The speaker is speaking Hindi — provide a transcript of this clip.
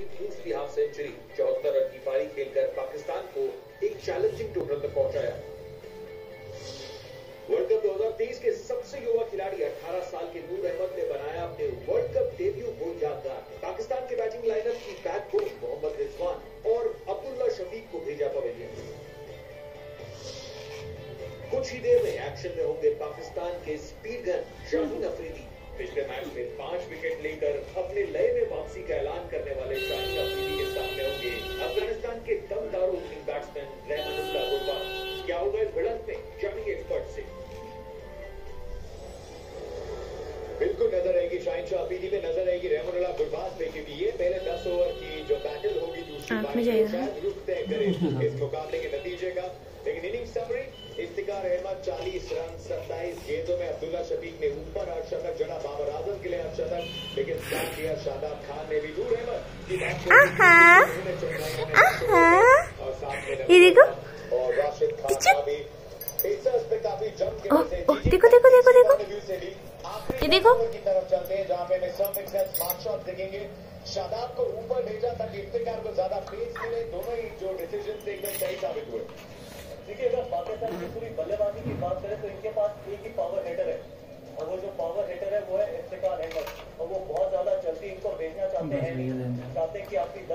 की दूसरी हाफ सेंचुरी, 74 रन की पारी खेलकर पाकिस्तान को एक चैलेंजिंग टोटल तक पहुंचाया। वर्ल्ड कप 2023 के सबसे युवा खिलाड़ी 18 साल के नूर अहमद ने बनाया अपने वर्ल्ड कप डेब्यू को यादगार। पाकिस्तान के बैटिंग लाइनअप की बैकबोन मोहम्मद रिजवान और अब्दुल्ला शफीक को भेजा पवेलियन। कुछ ही देर में एक्शन में होंगे पाकिस्तान के स्पीड गन शाहीन अफरीदी। पिछले मैच में 5 विकेट लेकर अपने लय में वापसी का ऐलान करने वाले शाहीन अफरीदी के सामने होंगे अफगानिस्तान के दमदार ओपनिंग बैट्समैन रहमानुल्लाह गुरबाज। क्या होगा इस भिड़ंत में, जानिए एक्सपर्ट से। बिल्कुल नजर आएगी शाहीन अफरीदी में, नजर आएगी रहमानुल्लाह गुरबाज पे, क्योंकि ये पहले 10 ओवर की जो बैटल होगी दूसरी पारी में शायद रुख तय करे इस मुकाबले के नतीजे का। लेकिन inning summary, Iftikhar Ahmed 40 run 27 गेंदों में, अब्दुल्ला शफीक ने ऊपर अर्धशतक जड़ा, बाबर आजम के लिए अर्धशतक, लेकिन साथ दिया शादाब खान ने भी। नूर अहमद की बात और साथ में और राशिद खान भी पेसर्स पे काफी जम के ये देखो की तरफ चलते हैं, जहाँ पे स्मार्ट शॉट देखेंगे। शादाब को ऊपर भेजा ताकि इफ्तिकार को ज्यादा पेस मिले। दोनों ही जो डिसीजन थे एकदम सही साबित हुए। देखिए, अगर पाकिस्तान की पूरी बल्लेबाजी की बात करें तो इनके पास एक ही पावर हिटर है, और वो जो पावर हिटर है वो है इफ्तिकार अहमद, और वो बहुत ज्यादा जल्दी इनको भेजना चाहते हैं कि आपकी